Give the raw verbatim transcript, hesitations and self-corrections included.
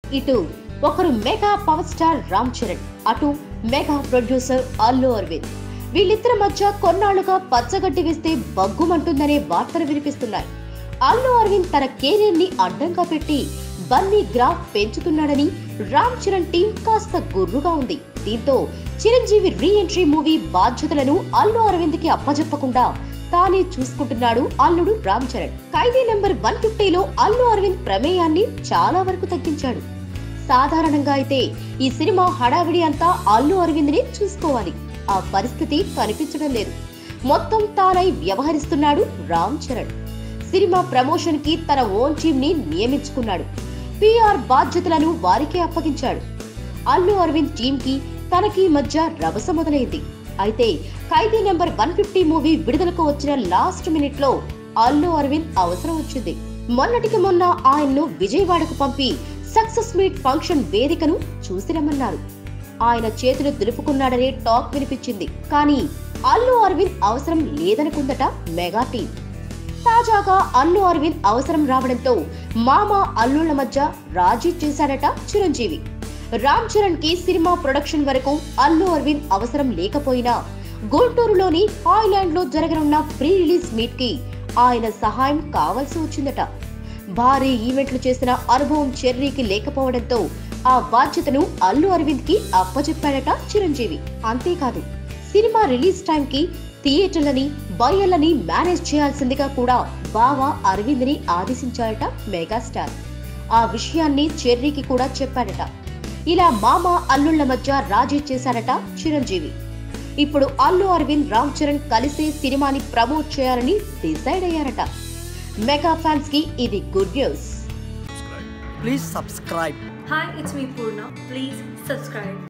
ఇటు ఒకరు mega power star Ram Charan, అటు మెగా ప్రొడ్యూసర్ అల్లు అరవింద్. వీళ్ళిద్దరి మధ్య కొన్నాళ్లుగా పచ్చగడ్డి వేస్తే బగ్గుమంటుందనే వార్తలు వినిపిస్తున్నాయి. అల్లు అరవింద్ తన కెరీర్ ని అడ్డంగా పెట్టి బన్నీ గ్రాఫ్ పెంచుతున్నాడని రామ్ చరణ్ టీం కాస్త గుర్రుగా ఉంది. దీంతో చిరంజీవి రీ ఎంట్రీ మూవీ బాధ్యతలను అల్లు అరవింద్ కి అప్పజెప్పకుండా తానే చూసుకుంటున్నాడు అల్లుడు రామ్ చరణ్. ఖైదీ నెంబర్ వన్ ఫిఫ్టీలో అల్లు అరవింద్ ప్రమేయాన్ని చాలా వరకు తగ్గించాడు. సాధారణంగా అయితే ఈ సినిమా హడావిడి అంతా అల్లు అరవింద్ ని చూసుకోవాలి. ఆ పరిస్థితి కనిపించడం లేదు. మొత్తం తానై వ్యవహరిస్తున్నాడు రామ్ చరణ్. సినిమా ప్రమోషన్ కి తన ఓన్ టీమ్ ని నియమించుకున్నాడు. పిఆర్ బాధ్యతలను వారికే అప్పగించాడు. అల్లు అరవింద్ టీమ్ కి తనకి మధ్య రభస మొదలైంది. అయితే Khaidi number one fifty movie విడుదలకు వచ్చిన లాస్ట్ మినిట్ లో అల్లు అరవింద్ అవసరం వచ్చింది. మొన్నటికి మొన్న ఆయన్ను విజయవాడకు పంపి సక్సెస్ మీట్ ఫంక్షన్ వేదికను చూసి రమ్మన్నారు. ఆయన చేతులు దులుపుకున్నాడనే టాక్ వినిపించింది. కానీ అల్లు అరవింద్ అవసరం లేదనుకుందట మెగా టీం. తాజాగా అల్లు అరవింద్ అవసరం రావడంతో మామ అల్లుళ్ల మధ్య రాజీ చేశాడట చిరంజీవి. రామ్ చరణ్ కి సినిమా ప్రొడక్షన్ వరకు అల్లు అరవింద్ అవసరం లేకపోయినా గుంటూరులోని హాయ్లాండ్ లో జరగనున్న ప్రీ రిలీజ్ మీట్ కి ఆయన సహాయం కావాల్సి వచ్చిందట. భారీ ఈవెంట్లు చేసిన అనుభవం చెర్రీకి లేకపోవడంతో ఆ బాధ్యతను అల్లు అరవింద్ కి అప్పచెప్పాడట చిరంజీవి. అంతేకాదు, సినిమా రిలీజ్ టైం కి థియేటర్లని బయ్యర్లని మేనేజ్ చేయాల్సిందిగా కూడా బావ అరవింద్ ని ఆదేశించాడట మెగాస్టార్. ఆ విషయాన్ని చెర్రీకి కూడా చెప్పాడట. ఇలా మామ అల్లుళ్ల మధ్య రాజీ చేశాడట చిరంజీవి. ఇప్పుడు అల్లు అరవింద్ రామ్ చరణ్ కలిసే సినిమాని ప్రమోట్ చేయాలని డిసైడ్ అయ్యారట. మెగా ఫ్యాన్స్ కి ఇది good news. Please subscribe. Hi, it's me Purna. Please subscribe.